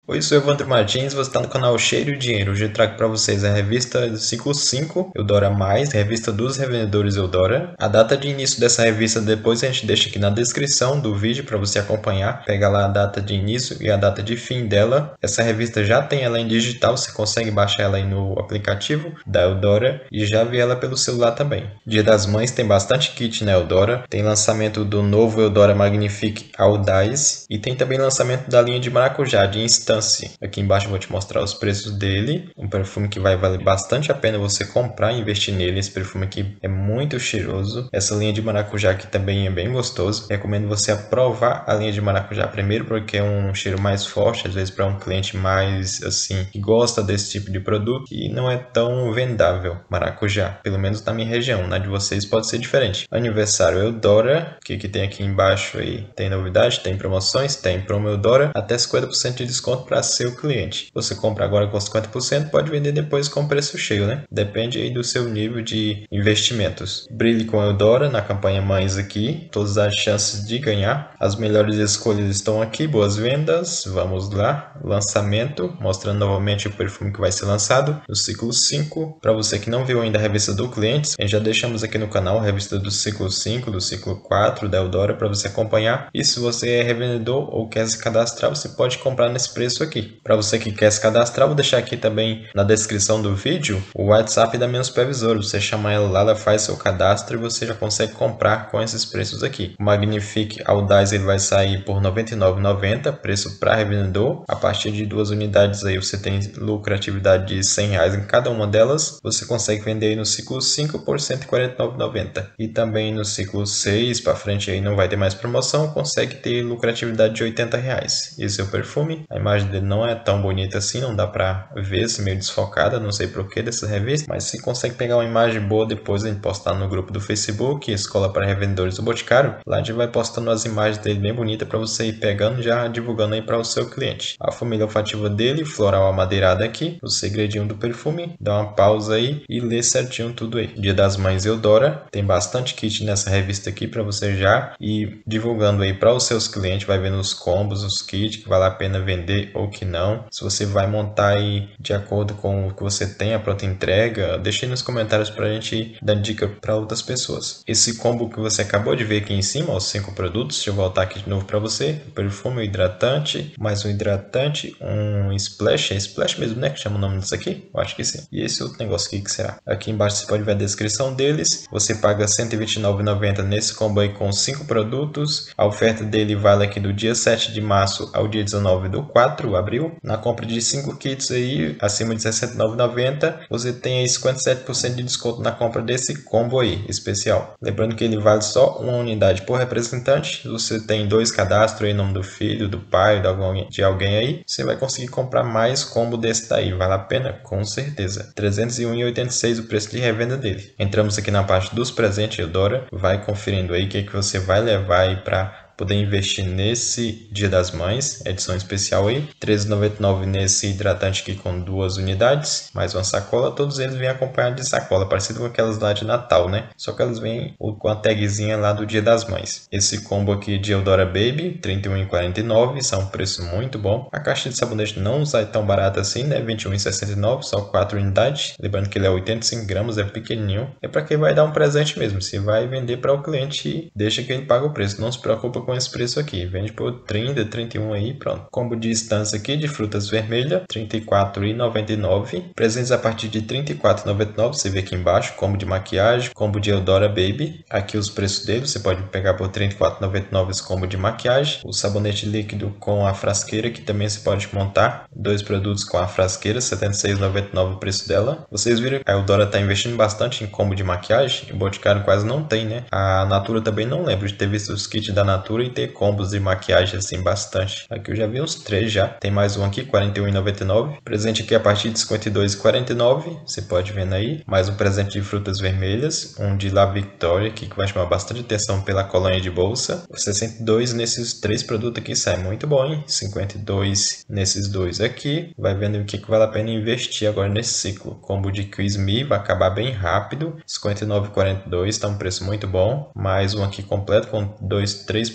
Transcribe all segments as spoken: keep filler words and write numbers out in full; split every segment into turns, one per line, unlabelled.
Oi, eu sou Evandro Martins, você está no canal Cheiro de Dinheiro. Hoje eu trago para vocês a revista do ciclo cinco, Eudora Mais, revista dos revendedores Eudora. A data de início dessa revista depois a gente deixa aqui na descrição do vídeo para você acompanhar. Pega lá a data de início e a data de fim dela. Essa revista já tem ela em digital, você consegue baixar ela aí no aplicativo da Eudora e já ver ela pelo celular também. Dia das Mães tem bastante kit na Eudora, tem lançamento do novo Eudora Magnifique Audace e tem também lançamento da linha de maracujá de Instância. Aqui embaixo eu vou te mostrar os preços dele. Um perfume que vai valer bastante a pena você comprar e investir nele. Esse perfume aqui é muito cheiroso. Essa linha de maracujá aqui também é bem gostoso. Recomendo você provar a linha de maracujá primeiro, porque é um cheiro mais forte, às vezes para um cliente mais assim que gosta desse tipo de produto e não é tão vendável maracujá, pelo menos na minha região. Na de vocês pode ser diferente. Aniversário Eudora, o que, que tem aqui embaixo aí? Tem novidade, tem promoções, tem promo Eudora, até cinquenta por cento de desconto para seu cliente. Você compra agora com cinquenta por cento, pode vender depois com preço cheio, né? Depende aí do seu nível de investimentos. Brilhe com Eudora na campanha Mães aqui, todas as chances de ganhar. As melhores escolhas estão aqui, boas vendas. Vamos lá, lançamento, mostrando novamente o perfume que vai ser lançado no ciclo cinco. Para você que não viu ainda a revista do cliente, já deixamos aqui no canal a revista do ciclo cinco, do ciclo quatro da Eudora para você acompanhar. E se você é revendedor ou quer se cadastrar, você pode comprar nesse preço aqui. Para você que quer se cadastrar, vou deixar aqui também na descrição do vídeo o WhatsApp da minha supervisora. Você chama ela lá, ela faz seu cadastro e você já consegue comprar com esses preços aqui. O Magnifique Audace ele vai sair por noventa e nove reais e noventa centavos, preço para revendedor. A partir de duas unidades aí você tem lucratividade de cem reais em cada uma delas. Você consegue vender aí no ciclo cinco por cento e quarenta e nove reais e noventa centavos. E também no ciclo seis para frente aí não vai ter mais promoção, consegue ter lucratividade de oitenta reais. Esse é o perfume. A imagem dele não é tão bonita assim, não dá pra ver, se meio desfocada, não sei porquê dessa revista, mas se consegue pegar uma imagem boa depois a gente postar no grupo do Facebook, Escola para Revendedores do Boticário, lá a gente vai postando as imagens dele bem bonitas para você ir pegando, já divulgando aí para o seu cliente. A família olfativa dele, floral amadeirada aqui, o segredinho do perfume, dá uma pausa aí e lê certinho tudo aí. Dia das Mães Eudora, tem bastante kit nessa revista aqui para você já ir divulgando aí para os seus clientes, vai vendo os combos, os kits que vale a pena vender ou que não. Se você vai montar aí de acordo com o que você tem, a pronta entrega, deixe aí nos comentários para a gente dar dica para outras pessoas. Esse combo que você acabou de ver aqui em cima, os cinco produtos, deixa eu voltar aqui de novo para você. O perfume, o hidratante, mais um hidratante, um splash, é splash mesmo, né? Que chama o nome disso aqui? Eu acho que sim. E esse outro negócio aqui que será? Aqui embaixo você pode ver a descrição deles. Você paga cento e vinte e nove reais e noventa centavos nesse combo aí com cinco produtos. A oferta dele vale aqui do dia sete de março ao dia dezenove do quatro, abril. Na compra de cinco kits aí, acima de sessenta e nove reais e noventa centavos, você tem aí cinquenta e sete por cento de desconto na compra desse combo aí, especial. Lembrando que ele vale só uma unidade por representante. Você tem dois cadastros aí, nome do filho, do pai, de alguém, de alguém aí, você vai conseguir comprar mais combo desse daí. Vale a pena? Com certeza. trezentos e um reais e oitenta e seis centavos o preço de revenda dele. Entramos aqui na parte dos presentes, Eudora. Vai conferindo aí o que, que você vai levar aí para poder investir nesse Dia das Mães, edição especial aí, treze reais e noventa e nove centavos nesse hidratante aqui com duas unidades, mais uma sacola. Todos eles vêm acompanhados de sacola, parecido com aquelas lá de Natal, né? Só que elas vêm com a tagzinha lá do Dia das Mães. Esse combo aqui de Eudora Baby, trinta e um reais e quarenta e nove centavos, são um preço muito bom. A caixa de sabonete não sai tão barata assim, né? vinte e um reais e sessenta e nove centavos, só quatro unidades. Lembrando que ele é oitenta e cinco gramas, é pequenininho. É para quem vai dar um presente mesmo. Se vai vender para o cliente, deixa que ele pague o preço. Não se preocupa com esse preço aqui, vende por trinta, trinta e um aí, pronto. Combo de Instância aqui de frutas vermelhas, trinta e quatro reais e noventa e nove centavos. Presentes a partir de trinta e quatro reais e noventa e nove centavos, você vê aqui embaixo, combo de maquiagem, combo de Eudora Baby. Aqui os preços dele, você pode pegar por trinta e quatro reais e noventa e nove centavos esse combo de maquiagem. O sabonete líquido com a frasqueira, que também você pode montar. Dois produtos com a frasqueira, setenta e seis reais e noventa e nove centavos o preço dela. Vocês viram que a Eudora está investindo bastante em combo de maquiagem, o Boticário quase não tem, né? A Natura também não lembro de ter visto os kits da Natura e ter combos de maquiagem assim bastante. Aqui eu já vi uns três já. Tem mais um aqui, quarenta e um reais e noventa e nove centavos. Presente aqui a partir de cinquenta e dois reais e quarenta e nove centavos. Você pode ver aí. Mais um presente de frutas vermelhas. Um de La Victoria aqui que vai chamar bastante atenção pela colônia de bolsa. sessenta e dois nesses três produtos aqui sai muito bom, hein? cinquenta e dois nesses dois aqui. Vai vendo o que, que vale a pena investir agora nesse ciclo. Combo de Quiz Me vai acabar bem rápido. cinquenta e nove reais e quarenta e dois centavos. Tá um preço muito bom. Mais um aqui completo com dois, três produtos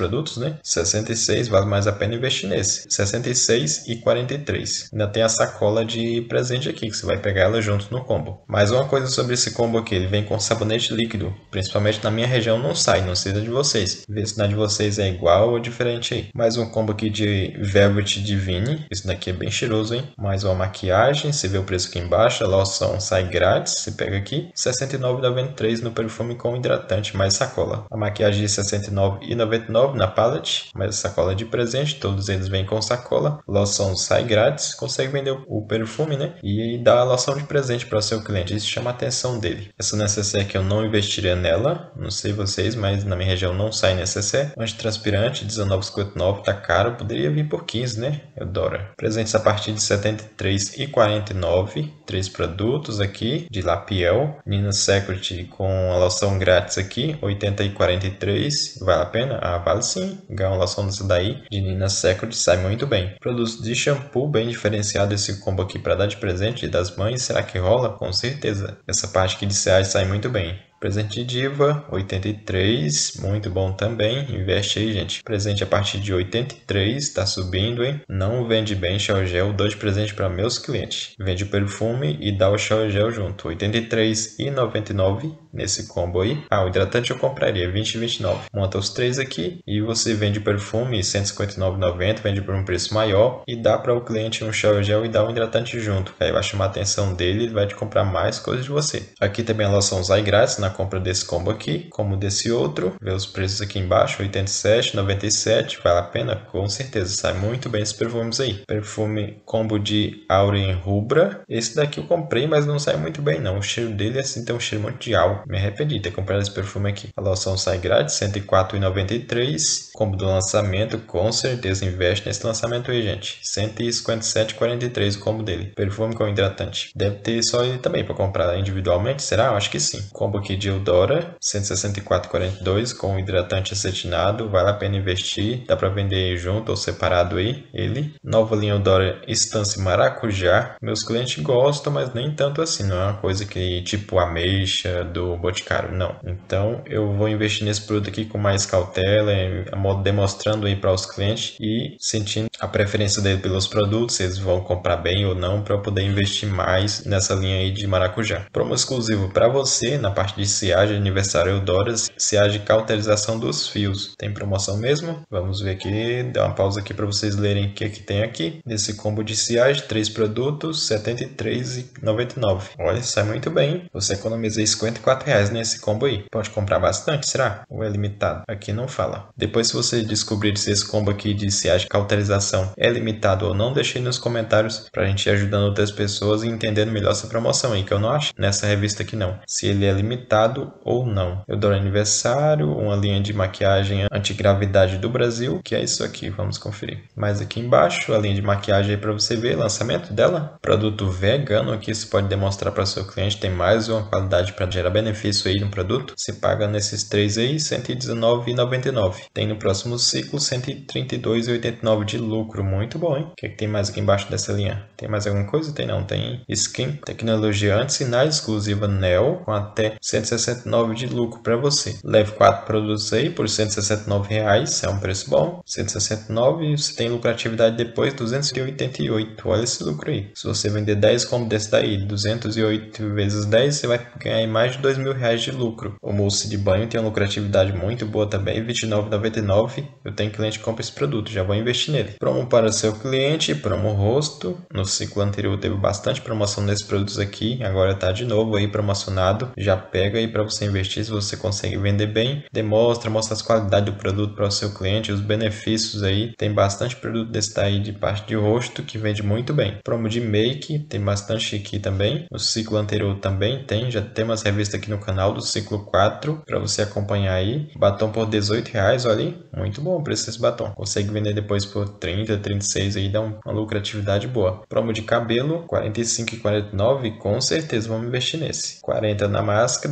produtos, né? sessenta e seis, vale mais a pena investir nesse. sessenta e seis e quarenta e três. Ainda tem a sacola de presente aqui, que você vai pegar ela junto no combo. Mais uma coisa sobre esse combo aqui, ele vem com sabonete líquido. Principalmente na minha região não sai, não sei da de vocês. Vê se na de vocês é igual ou diferente aí. Mais um combo aqui de Velvet Divine. Esse daqui é bem cheiroso, hein? Mais uma maquiagem, você vê o preço aqui embaixo. A loção sai grátis, você pega aqui. sessenta e nove reais e noventa e três centavos no perfume com hidratante mais sacola. A maquiagem de sessenta e nove reais e noventa e nove centavos na palette, mais sacola de presente. Todos eles vêm com sacola. Loção sai grátis, consegue vender o perfume, né? E dá a loção de presente para o seu cliente. Isso chama a atenção dele. Essa necessaire aqui eu não investiria nela, não sei vocês, mas na minha região não sai necessaire. Antitranspirante, dezenove reais e cinquenta e nove centavos, tá caro, poderia vir por quinze, né? Eudora. Presentes a partir de setenta e três reais e quarenta e nove centavos. Três produtos aqui de Lapiel. Nina Secret com a loção grátis aqui, oitenta reais e quarenta e três centavos. Vale a pena? Ah, vale sim. Ganhar uma loção dessa daí de Nina Secret sai muito bem. Produtos de shampoo bem diferenciado esse combo aqui para dar de presente das mães. Será que rola? Com certeza. Essa parte aqui de Seage sai muito bem. Presente de Diva, oitenta e três, muito bom também, investe aí, gente. Presente a partir de oitenta e três, tá subindo, hein? Não vende bem shower gel, dou de presente para meus clientes. Vende o perfume e dá o shower gel junto, oitenta e três reais e noventa e nove centavos nesse combo aí. Ah, o hidratante eu compraria, vinte e vinte e nove. Monta os três aqui e você vende o perfume cento e cinquenta e nove reais e noventa centavos, vende por um preço maior e dá para o cliente um shower gel e dá um hidratante junto. Aí vai chamar a atenção dele e vai te comprar mais coisas de você. Aqui também a loção sai grátis na compra desse combo aqui, como desse outro. Vê os preços aqui embaixo, oitenta e sete reais e noventa e sete centavos, vale a pena? Com certeza, sai muito bem esses perfumes aí. Perfume combo de Aurein Rubra. Esse daqui eu comprei, mas não sai muito bem não. O cheiro dele assim tem um cheiro muito de álcool. Me arrependi de ter comprado esse perfume aqui. A loção sai grátis, cento e quatro reais e noventa e três centavos. Combo do lançamento, com certeza investe nesse lançamento aí, gente. cento e cinquenta e sete reais e quarenta e três centavos o combo dele. Perfume com hidratante. Deve ter só ele também para comprar individualmente, será? Eu acho que sim. Combo aqui de Eudora, cento e sessenta e quatro reais e quarenta e dois centavos com hidratante acetinado. Vale a pena investir. Dá para vender junto ou separado aí, ele. Nova linha Eudora Estância Maracujá. Meus clientes gostam, mas nem tanto assim. Não é uma coisa que tipo ameixa do Boticário, não. Então eu vou investir nesse produto aqui com mais cautela, demonstrando aí para os clientes e sentindo a preferência dele pelos produtos, se eles vão comprar bem ou não, para eu poder investir mais nessa linha aí de maracujá. Promo exclusivo para você na parte de Seage aniversário Eudora, Seage cauterização dos fios. Tem promoção mesmo? Vamos ver aqui, dá uma pausa aqui para vocês lerem o que, que tem aqui. Nesse combo de Seage, três produtos, setenta e três reais e noventa e nove centavos. Olha, sai muito bem. Você economiza cinquenta e quatro reais nesse combo aí. Pode comprar bastante, será? Ou é limitado? Aqui não fala. Depois, se você descobrir se esse combo aqui de Seage cauterização é limitado ou não, deixe aí nos comentários pra gente ir ajudando outras pessoas e entendendo melhor essa promoção aí, que eu não acho nessa revista aqui não. Se ele é limitado ou não. Eudora aniversário, uma linha de maquiagem antigravidade do Brasil, que é isso aqui, vamos conferir. Mais aqui embaixo, a linha de maquiagem aí pra você ver, lançamento dela. Produto vegano aqui, você pode demonstrar para seu cliente, tem mais uma qualidade para gerar benefício aí no produto. Se paga nesses três aí, cento e dezenove reais e noventa e nove centavos. Tem no próximo ciclo cento e trinta e dois reais e oitenta e nove centavos de lucro, muito bom, hein? O que, é que tem mais aqui embaixo dessa linha? Tem mais alguma coisa? Tem não, tem skin, tecnologia anti-sinais exclusiva Neo, com até cento e sessenta e nove reais de lucro para você. Leve quatro produtos aí por cento e sessenta e nove reais, é um preço bom. cento e sessenta e nove e você tem lucratividade depois duzentos e oitenta e oito. Olha esse lucro aí. Se você vender dez como desse daí, duzentos e oito vezes dez, você vai ganhar mais de dois mil reais de lucro. O mousse de banho tem uma lucratividade muito boa também, vinte e nove reais e noventa e nove centavos. Eu tenho cliente que compra esse produto, já vou investir nele. Promo para o seu cliente, promo rosto. No ciclo anterior teve bastante promoção nesses produtos aqui, agora tá de novo aí promocionado. Já pega aí para você investir, se você consegue vender bem. Demonstra, mostra as qualidades do produto para o seu cliente, os benefícios aí. Tem bastante produto desse daí de parte de rosto que vende muito bem. Promo de make, tem bastante aqui também. No ciclo anterior também tem, já tem umas revistas aqui no canal do ciclo quatro para você acompanhar aí. Batom por dezoito reais, olha aí, muito bom o preço desse batom. Consegue vender depois por trinta, trinta e seis aí, dá uma lucratividade boa. Promo de cabelo, quarenta e cinco reais e quarenta e nove centavos, com certeza vamos investir nesse. quarenta na máscara,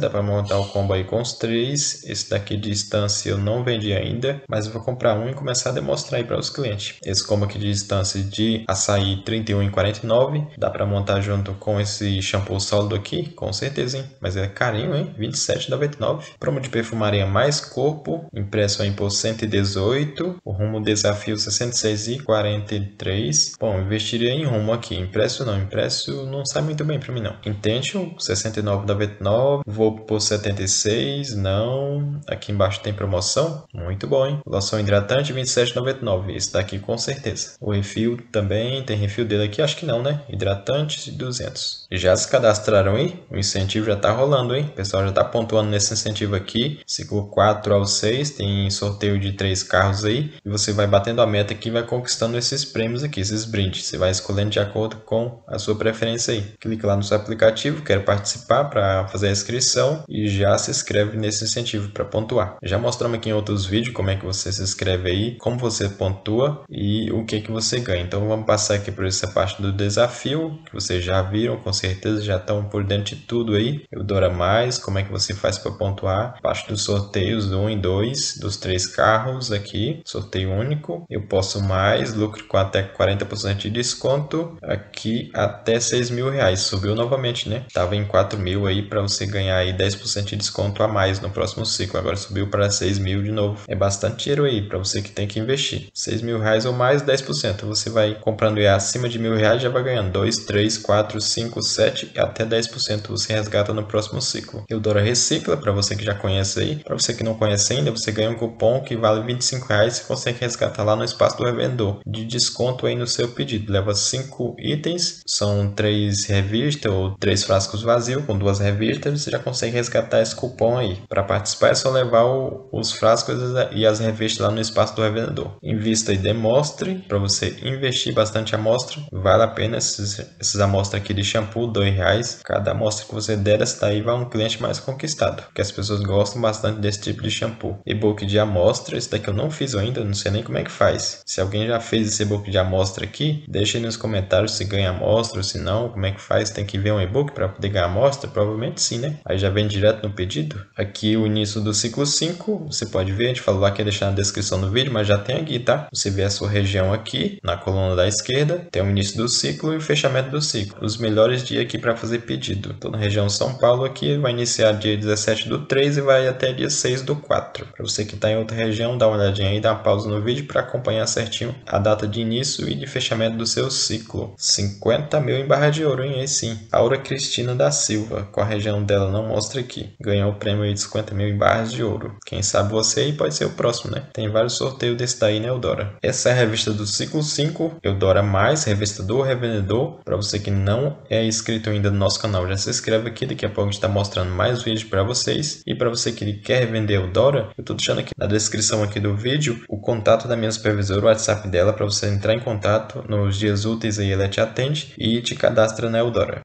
dá para montar o combo aí com os três. Esse daqui de distância eu não vendi ainda, mas eu vou comprar um e começar a demonstrar aí para os clientes. Esse combo aqui de distância de açaí trinta e um e quarenta e nove, dá para montar junto com esse shampoo sólido aqui, com certeza, hein? Mas é carinho, hein? vinte e sete reais e noventa e nove centavos. Promo de perfumaria mais corpo, impresso aí por cento e dezoito, o rumo desafio sessenta e seis e quarenta e três. Bom, investiria em rumo aqui, impresso não, impresso não sai muito bem para mim não. Intention, sessenta e nove reais e noventa e nove, vou por setenta e seis, não. Aqui embaixo tem promoção, muito bom, hein? Loção hidratante vinte e sete reais e noventa e nove, esse daqui com certeza. O refil também, tem refil dele aqui, acho que não, né? Hidratante duzentos. Já se cadastraram aí? O incentivo já tá rolando, hein? O pessoal já tá pontuando nesse incentivo aqui, ciclo quatro ao seis, tem sorteio de três carros aí, e você vai batendo a meta aqui e vai conquistando esses prêmios aqui, esses brindes. Você vai escolhendo de acordo com a sua preferência aí. Clica lá no seu aplicativo, quero participar para fazer a inscrição e já se inscreve nesse incentivo para pontuar. Já mostramos aqui em outros vídeos como é que você se inscreve aí, como você pontua e o que que você ganha. Então vamos passar aqui por essa parte do desafio, que vocês já viram, com certeza já estão por dentro de tudo aí. Eudora Mais, como é que você faz para pontuar, parte dos sorteios um e dois, dos três carros aqui, sorteio único, eu posso mais, lucro com até quarenta por cento de desconto, aqui até seis mil reais, subiu novamente, né? Tava em quatro mil aí para você ganhar aí dez por cento de desconto a mais no próximo ciclo, agora subiu para seis mil de novo, é bastante dinheiro aí para você que tem que investir, seis mil reais ou mais, dez por cento, você vai comprando aí acima de mil reais, já vai ganhando dois, três, quatro, cinco, sete, até dez por cento você resgata no próximo ciclo. Eudora Recicla, para você que já conhece aí, para você que não conhece ainda, você ganha um cupom que vale vinte e cinco reais, você consegue resgatar lá no espaço do revendedor, de desconto aí no seu pedido, leva cinco itens, são três revistas ou três frascos vazios com duas revistas, você já consegue resgatar esse cupom aí. Para participar é só levar o, os frascos e as revistas lá no espaço do revendedor. Invista e demonstre, para você investir bastante amostra, vale a pena esses, esses amostras aqui de shampoo, dois reais, cada amostra que você der, essa daí vai um cliente mais conquistado, porque as pessoas gostam bastante desse tipo de shampoo. E-book de amostra, esse daqui eu não fiz ainda, não sei nem como é que faz. Se alguém já fez esse e-book de amostra aqui, deixa aí nos comentários se ganha amostra ou se não, como é que faz, tem que ver um e-book para poder ganhar amostra? Provavelmente sim, né? Aí já vem direto no pedido. Aqui o início do ciclo cinco, você pode ver, a gente falou lá que ia deixar na descrição do vídeo, mas já tem aqui, tá? Você vê a sua região aqui, na coluna da esquerda, tem o início do ciclo e o fechamento do ciclo. Os melhores dias aqui para fazer pedido. Estou na região São Paulo aqui, vai iniciar dia dezessete do três e vai até dia seis do quatro. Para você que está em outra região, dá uma olhadinha aí, dá uma pausa no vídeo para acompanhar certinho a data de início e de fechamento do seu ciclo. cinquenta mil em barra de ouro, hein? Aí sim. Aura Cristina da Silva, com a região dela não mostra aqui. Ganhou o prêmio aí de cinquenta mil em barras de ouro. Quem sabe você aí pode ser o próximo, né? Tem vários sorteios desse daí, né, Eudora? Essa é a revista do ciclo cinco, Eudora Mais, revista do revendedor. Para você que não é inscrito ainda no nosso canal, já se inscreve aqui, daqui a pouco a gente está mostrando mais vídeos para vocês. E para você que quer vender Eudora, eu estou deixando aqui na descrição aqui do vídeo o contato da minha supervisora, o WhatsApp dela, para você entrar em contato nos dias úteis aí, ela te atende e te cadastra na Eudora.